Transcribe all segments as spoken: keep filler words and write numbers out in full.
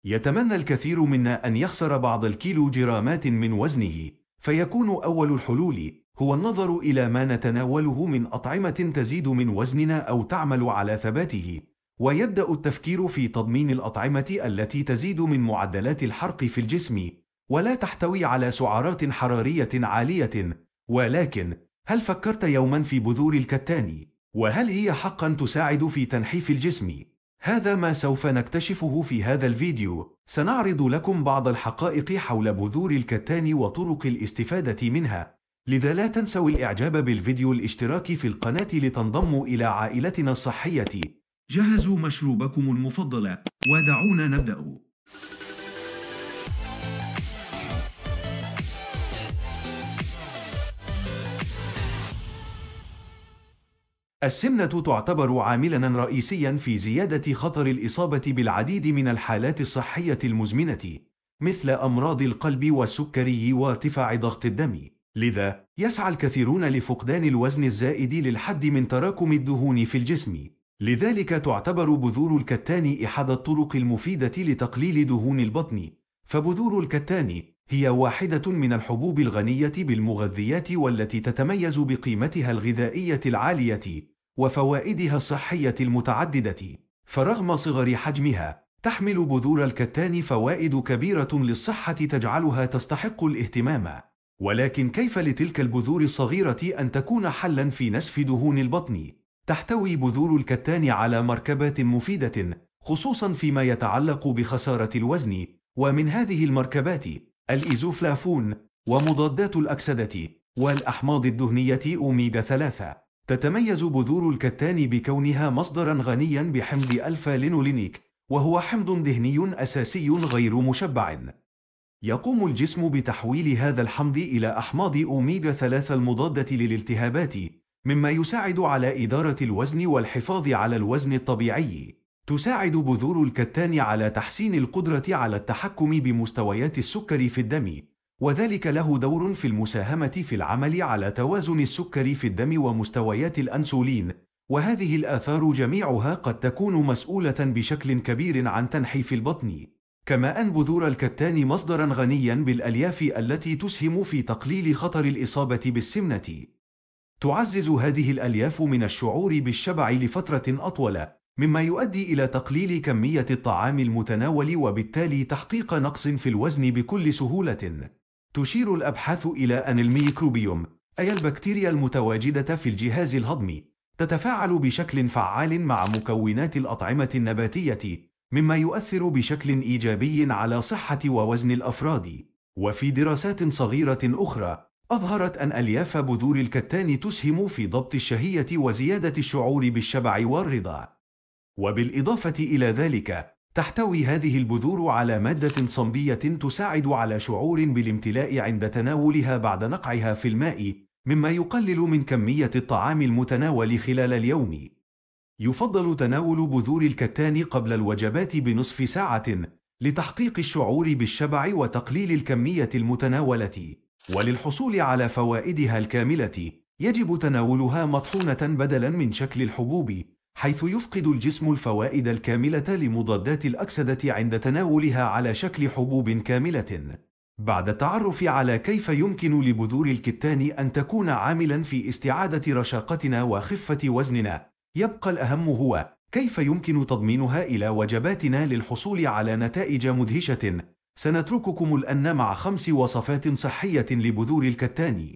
يتمنى الكثير منا أن يخسر بعض الكيلو جرامات من وزنه، فيكون أول الحلول هو النظر إلى ما نتناوله من أطعمة تزيد من وزننا أو تعمل على ثباته، ويبدأ التفكير في تضمين الأطعمة التي تزيد من معدلات الحرق في الجسم ولا تحتوي على سعرات حرارية عالية. ولكن هل فكرت يوما في بذور الكتان؟ وهل هي حقا تساعد في تنحيف الجسم؟ هذا ما سوف نكتشفه في هذا الفيديو. سنعرض لكم بعض الحقائق حول بذور الكتان وطرق الاستفادة منها، لذا لا تنسوا الإعجاب بالفيديو والاشتراك في القناة لتنضموا إلى عائلتنا الصحية. جهزوا مشروبكم المفضل ودعونا نبدأ. السمنة تعتبر عاملاً رئيسياً في زيادة خطر الإصابة بالعديد من الحالات الصحية المزمنة، مثل أمراض القلب والسكري وارتفاع ضغط الدم. لذا يسعى الكثيرون لفقدان الوزن الزائد للحد من تراكم الدهون في الجسم. لذلك تعتبر بذور الكتان أحد الطرق المفيدة لتقليل دهون البطن. فبذور الكتان هي واحدة من الحبوب الغنية بالمغذيات والتي تتميز بقيمتها الغذائية العالية وفوائدها الصحية المتعددة. فرغم صغر حجمها، تحمل بذور الكتان فوائد كبيرة للصحة تجعلها تستحق الاهتمام. ولكن كيف لتلك البذور الصغيرة أن تكون حلاً في نسف دهون البطن؟ تحتوي بذور الكتان على مركبات مفيدة، خصوصاً فيما يتعلق بخسارة الوزن، ومن هذه المركبات الإيزوفلافون ومضادات الأكسدة والأحماض الدهنية أوميغا ثلاثة. تتميز بذور الكتان بكونها مصدراً غنياً بحمض ألفا لينولينيك، وهو حمض دهني أساسي غير مشبع. يقوم الجسم بتحويل هذا الحمض إلى أحماض أوميغا ثلاثة المضادة للالتهابات، مما يساعد على إدارة الوزن والحفاظ على الوزن الطبيعي. تساعد بذور الكتان على تحسين القدرة على التحكم بمستويات السكر في الدم، وذلك له دور في المساهمة في العمل على توازن السكر في الدم ومستويات الأنسولين، وهذه الآثار جميعها قد تكون مسؤولة بشكل كبير عن تنحيف البطن. كما أن بذور الكتان مصدراً غنياً بالألياف التي تسهم في تقليل خطر الإصابة بالسمنة. تعزز هذه الألياف من الشعور بالشبع لفترة أطول، مما يؤدي إلى تقليل كمية الطعام المتناول وبالتالي تحقيق نقص في الوزن بكل سهولة. تشير الأبحاث إلى أن الميكروبيوم، أي البكتيريا المتواجدة في الجهاز الهضمي، تتفاعل بشكل فعال مع مكونات الأطعمة النباتية، مما يؤثر بشكل إيجابي على صحة ووزن الأفراد. وفي دراسات صغيرة أخرى أظهرت أن ألياف بذور الكتان تسهم في ضبط الشهية وزيادة الشعور بالشبع والرضا. وبالإضافة إلى ذلك، تحتوي هذه البذور على مادة صنبية تساعد على شعور بالامتلاء عند تناولها بعد نقعها في الماء، مما يقلل من كمية الطعام المتناول خلال اليوم. يفضل تناول بذور الكتان قبل الوجبات بنصف ساعة لتحقيق الشعور بالشبع وتقليل الكمية المتناولة. وللحصول على فوائدها الكاملة، يجب تناولها مطحونة بدلاً من شكل الحبوب، حيث يفقد الجسم الفوائد الكاملة لمضادات الأكسدة عند تناولها على شكل حبوب كاملة. بعد التعرف على كيف يمكن لبذور الكتان أن تكون عاملاً في استعادة رشاقتنا وخفة وزننا، يبقى الأهم هو كيف يمكن تضمينها إلى وجباتنا للحصول على نتائج مدهشة. سنترككم الآن مع خمس وصفات صحية لبذور الكتان.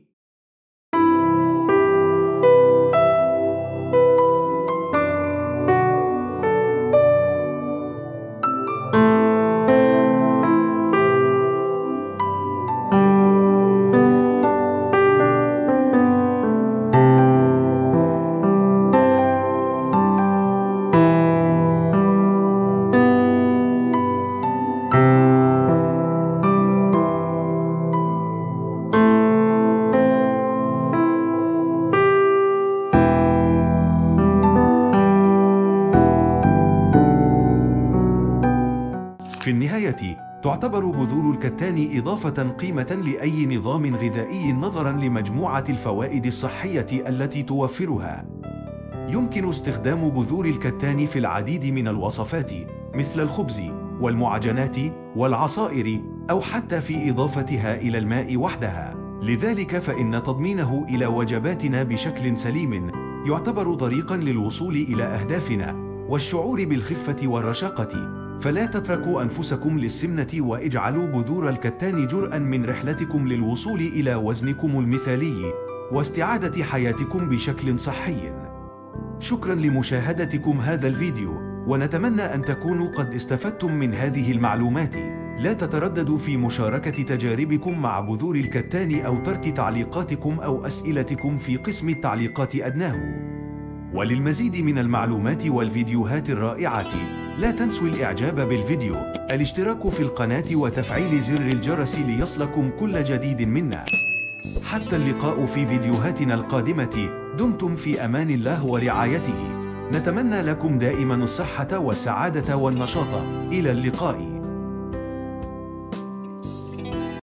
في النهاية، تعتبر بذور الكتان إضافة قيمة لأي نظام غذائي نظراً لمجموعة الفوائد الصحية التي توفرها. يمكن استخدام بذور الكتان في العديد من الوصفات، مثل الخبز والمعجنات والعصائر، أو حتى في إضافتها إلى الماء وحدها. لذلك فإن تضمينه إلى وجباتنا بشكل سليم يعتبر طريقاً للوصول إلى أهدافنا والشعور بالخفة والرشاقة. فلا تتركوا أنفسكم للسمنة، واجعلوا بذور الكتان جزءاً من رحلتكم للوصول إلى وزنكم المثالي واستعادة حياتكم بشكل صحي. شكراً لمشاهدتكم هذا الفيديو، ونتمنى أن تكونوا قد استفدتم من هذه المعلومات. لا تترددوا في مشاركة تجاربكم مع بذور الكتان أو ترك تعليقاتكم أو أسئلتكم في قسم التعليقات أدناه. وللمزيد من المعلومات والفيديوهات الرائعة لا تنسوا الإعجاب بالفيديو، الاشتراك في القناة وتفعيل زر الجرس ليصلكم كل جديد منا. حتى اللقاء في فيديوهاتنا القادمة، دمتم في أمان الله ورعايته. نتمنى لكم دائما الصحة والسعادة والنشاط. إلى اللقاء.